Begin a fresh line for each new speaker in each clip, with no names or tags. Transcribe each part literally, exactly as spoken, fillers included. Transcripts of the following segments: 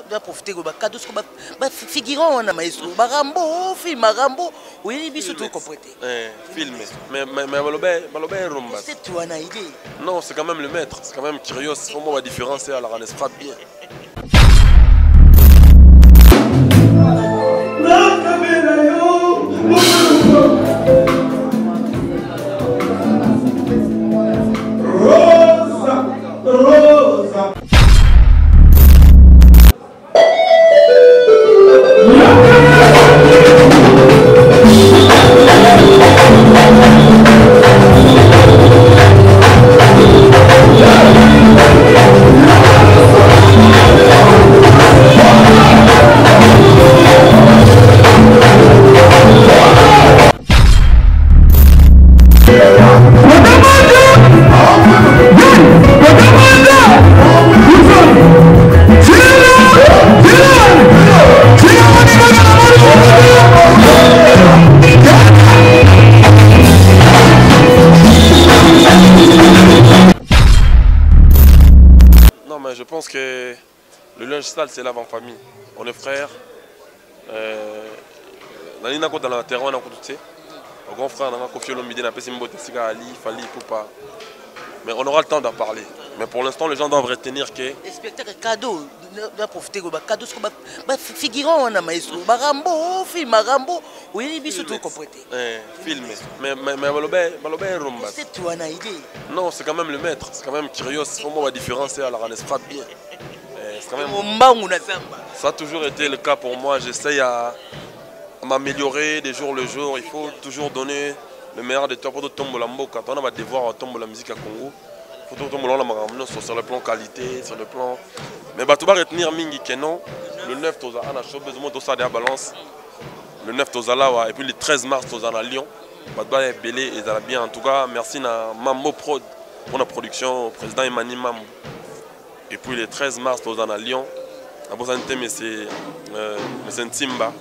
doit profiter de cadeau ce que figurant na maestro barambo film marambo oui biso tout compléter
eh film mais mais mais balobe balobe rumba
c'est toi na idée
non c'est quand même le maître c'est quand même curieux comment la différence est alors on se frappe bien
Rosa Rosa
je pense que le linge sale c'est l'avant-famille. On est frères. Euh, dans le terrain, on a tout Au grand frère, on a confié l'homme d'idée, on a fait Ali, Fali, Poupa. Mais on aura le temps d'en parler. Mais pour l'instant, les gens doivent retenir que.
Les spectacles cadeaux, doivent profiter de cadeaux, figurant na maestro, barambo, film marambo, oui biso tout compléter.
Eh, film mais mais mais balobe balobe rumba.
C'est toi na idée.
Non, c'est quand même le maître, c'est quand même curieux, comment la différence est alors on se frappe bien.
C'est quand même
ça a toujours été le cas pour moi, j'essaye à, à m'améliorer de jour le jour, il faut toujours donner le meilleur de toi pour tomber la mboka. Quand on a devoir tomber la musique à Congo, il faut tomber la musique sur le plan qualité, sur le plan. Mais bah tu vas retenir mingi que non, le neuf toza on a chaud besoin de ça de la balance. Le neuf toza là et puis le treize mars toza à Lyon. Bah tu vas belé et ça va bien en tout cas, merci à Mambo Prod pour la production, président Emmanuel Mambo. Et puis le treize mars toza à Lyon. Après ça mais c'est euh c'est Timba.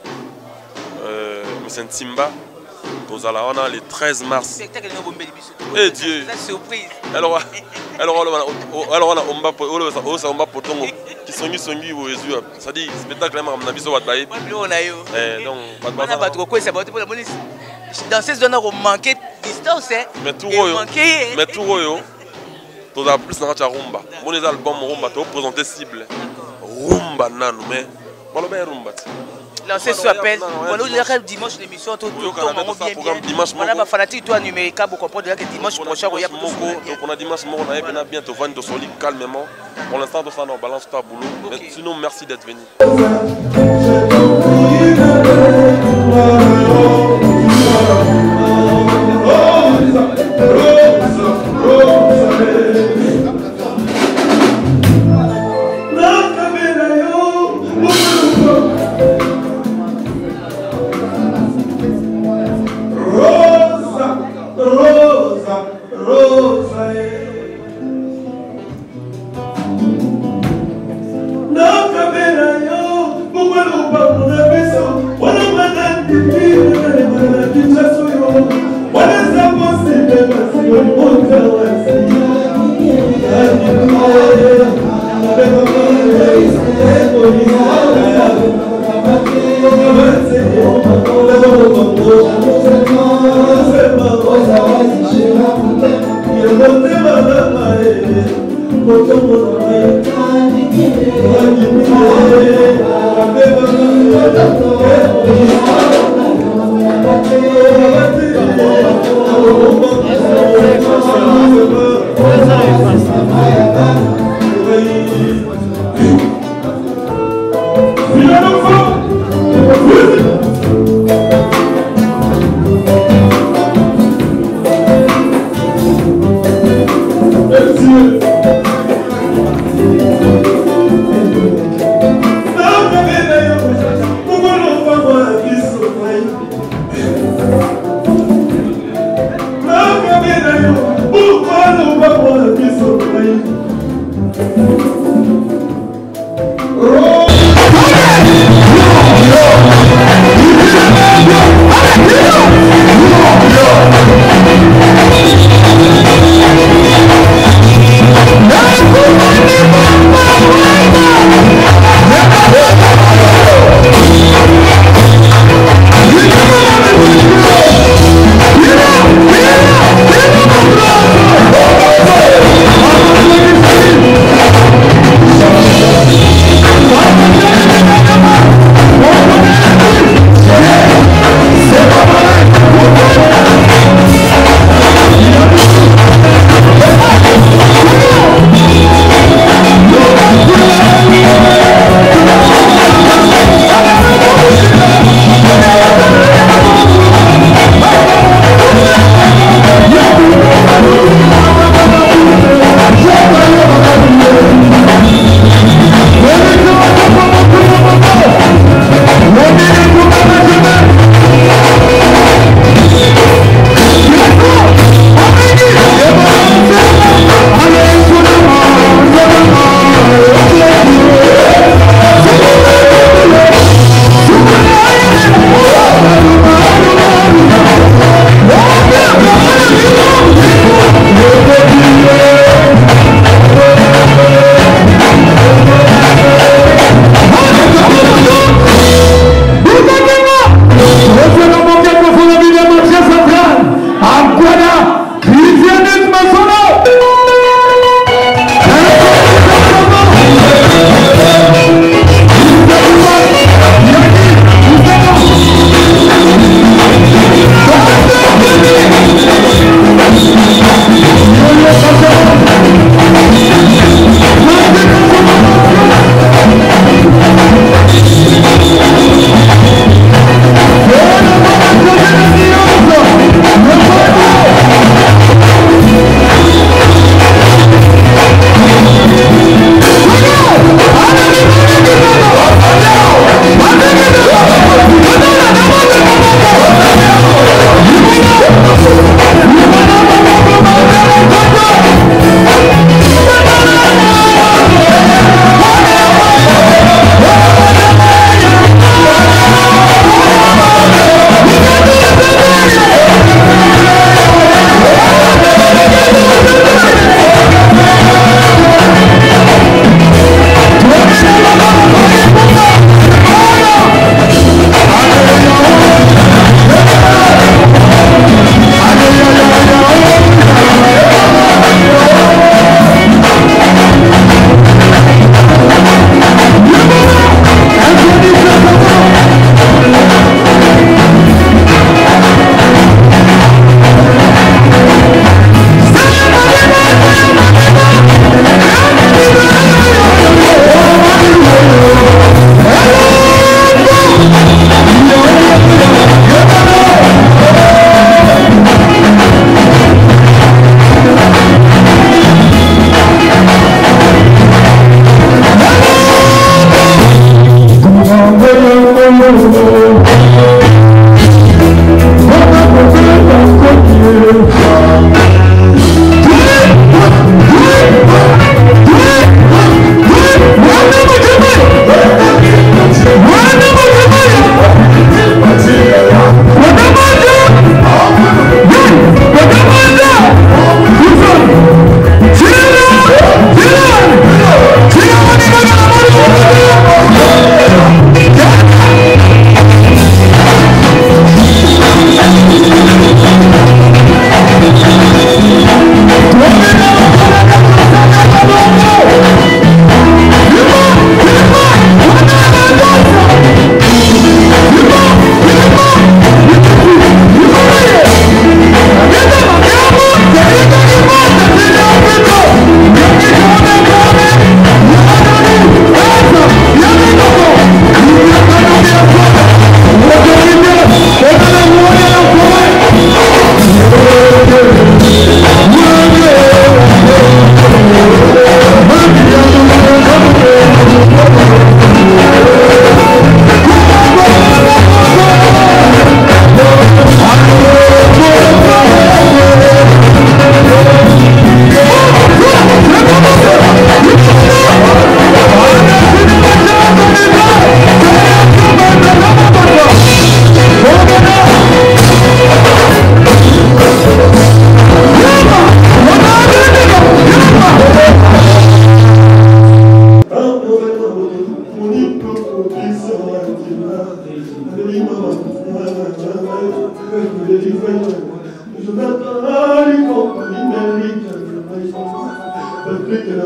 Euh c'est Timba. On a le treize mars. Eh Dieu.
C'est surprise.
Alors, alors, alors on a on va on ça on va potongo qui sont ni sont ni au Jésus. Ça dit spectacle même on a biso wat baï.
On a eu.
Eh donc
on a pas trop quoi ça va pour la police. Dans ces zones on manquait distance hein.
Mais tout royo. Mais tout royo. Tout a plus dans la rumba. Mon les albums rumba to présenter cible. Rumba nan mais voilà ben rumba.
Lancez ce appel. Voilà, le dimanche l'émission tout le temps bien bien. Voilà, ma fanatique toi numérique pour comprendre que dimanche prochain il y a beaucoup.
Donc on a dimanche on a bien bientôt vendre solide calmement. Pour l'instant on s'en balance ta boulot. Mais sinon merci d'être venu.
Oh,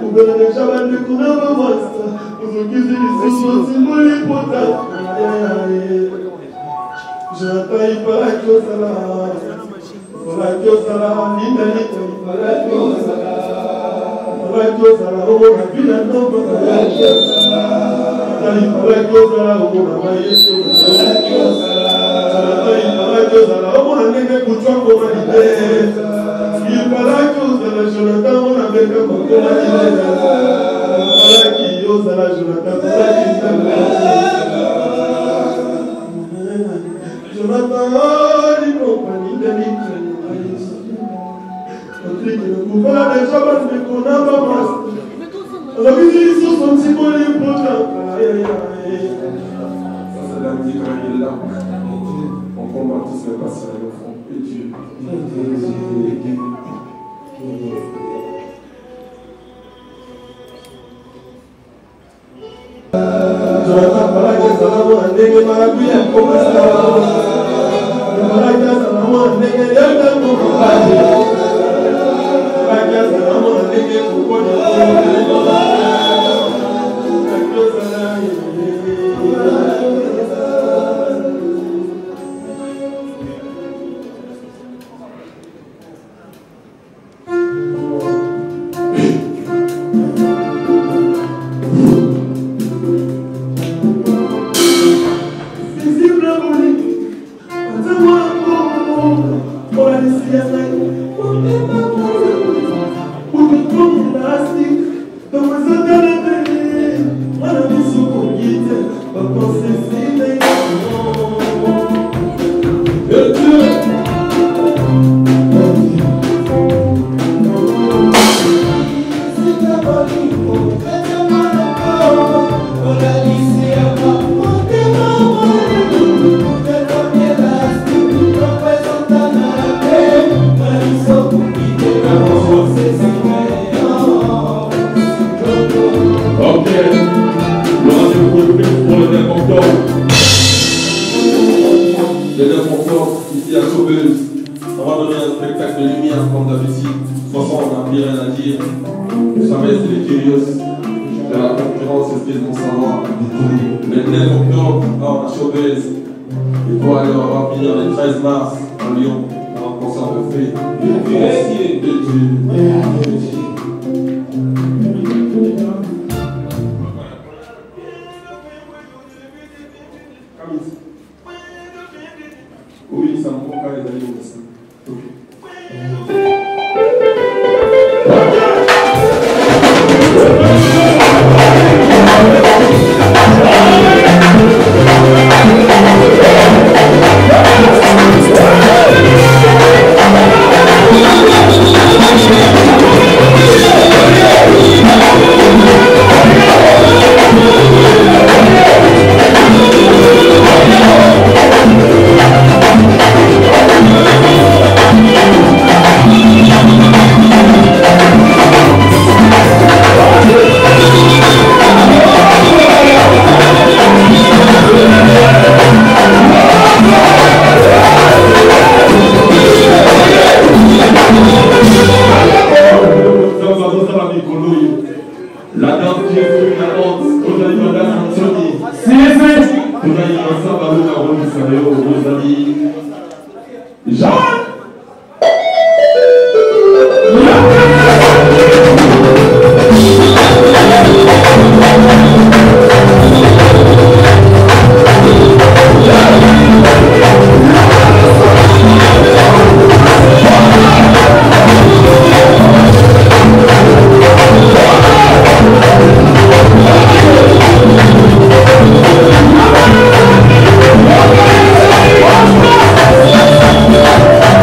What?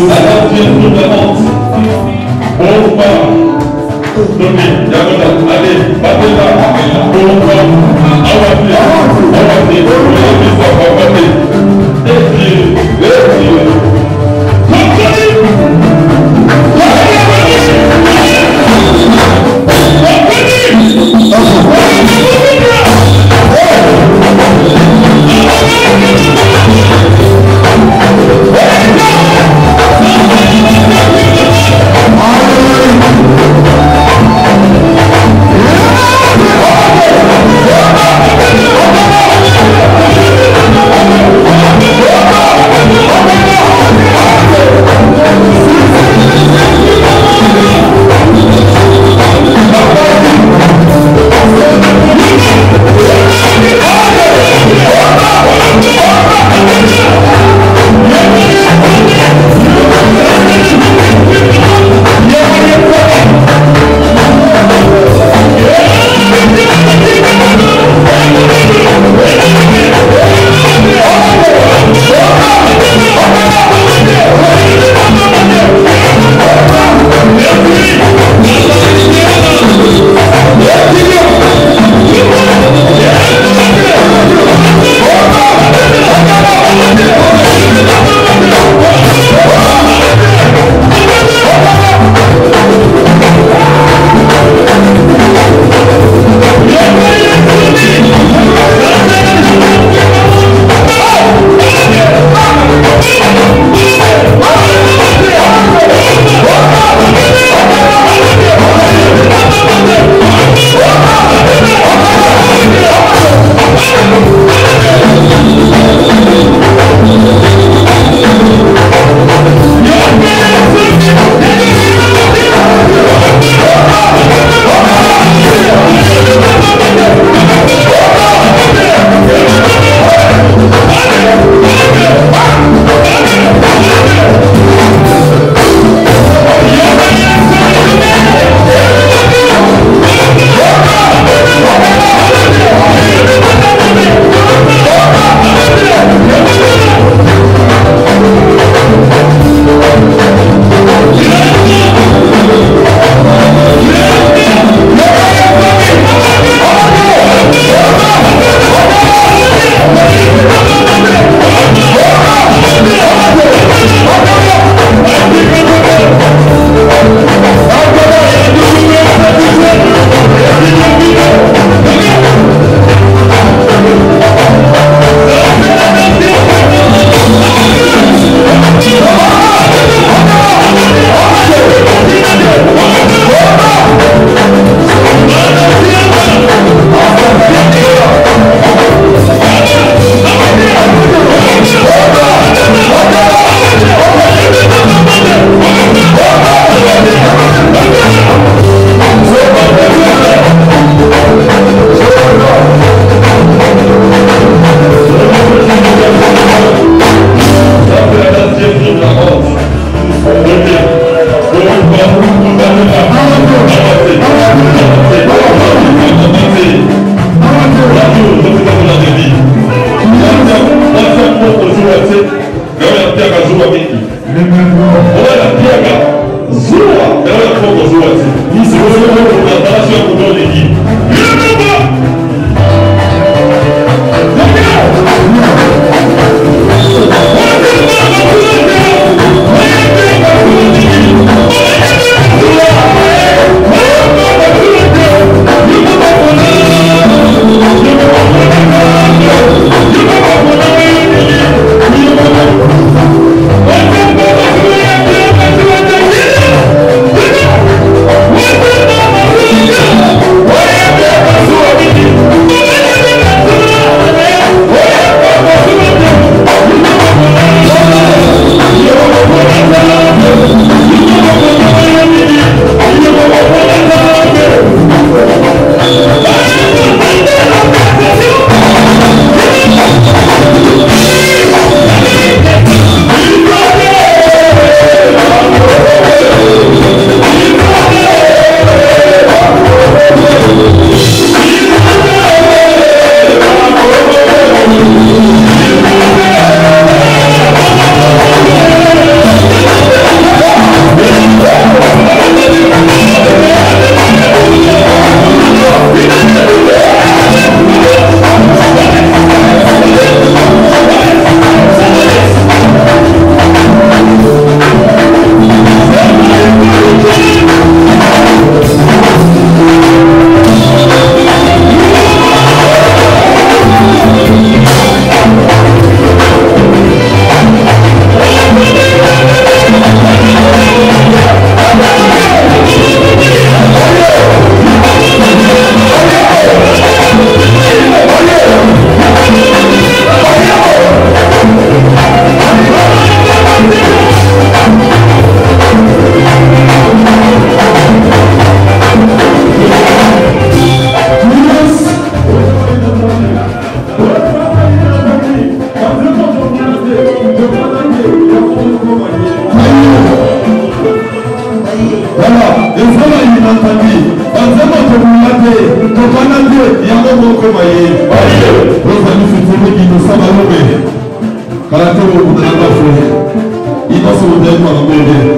What?
comme aïe. Rosa nous fait tourner qui nous s'en va l'ombre. Quand on a la bafouille, il va se redémarrer.